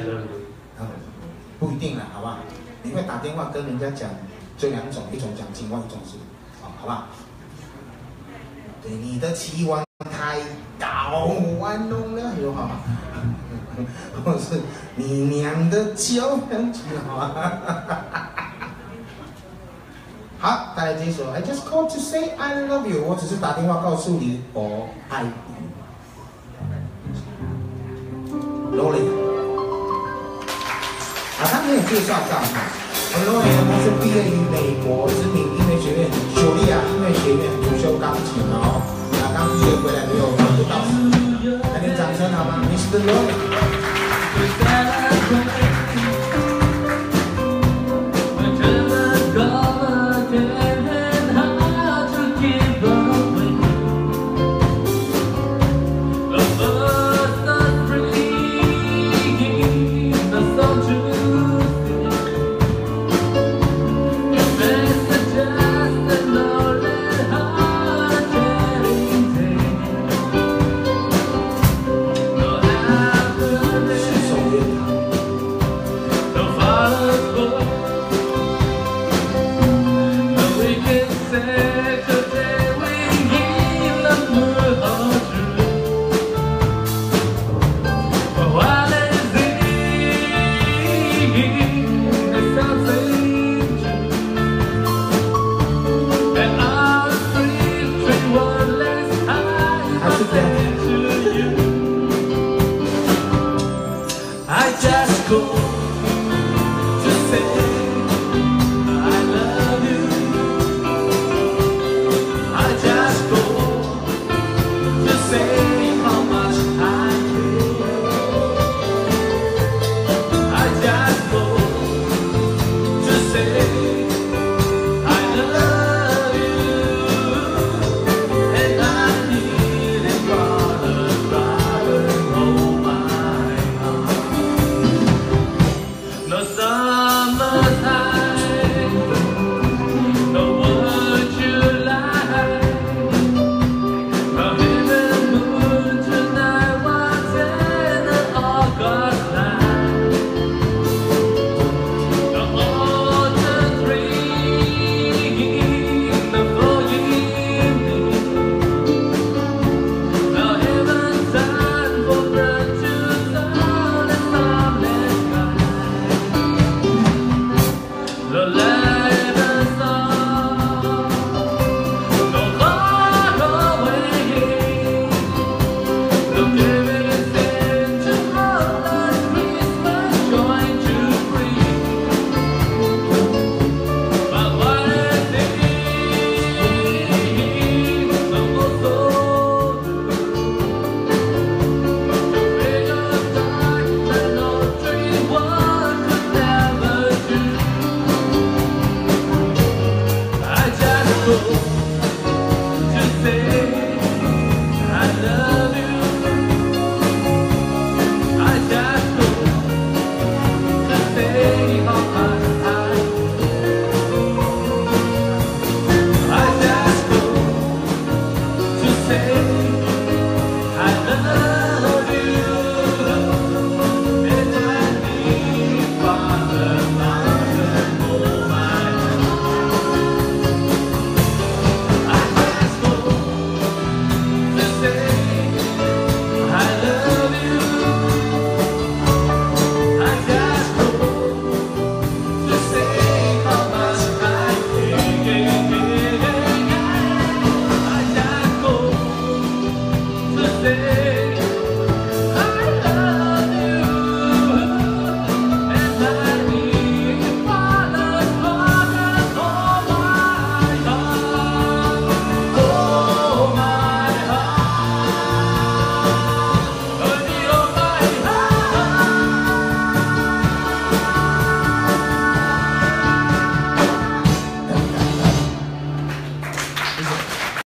love you。 不一定啦，好不好？你会打电话跟人家讲，就两种，一种讲情话，一种是，好不好？对你的期望太高，玩弄了有好吗？或是你娘的脚很紧，好吗？好，带来这一首 I just called to say I love you， 我只是打电话告诉你我爱你。Lolly， 他没有介绍到哈。Lolly 他是毕业于美国知名音乐学院茱莉亚音乐学院主修钢琴哦。刚毕业回来没有不到10，来点掌声好吗 ，Mr. Lolly。 I just go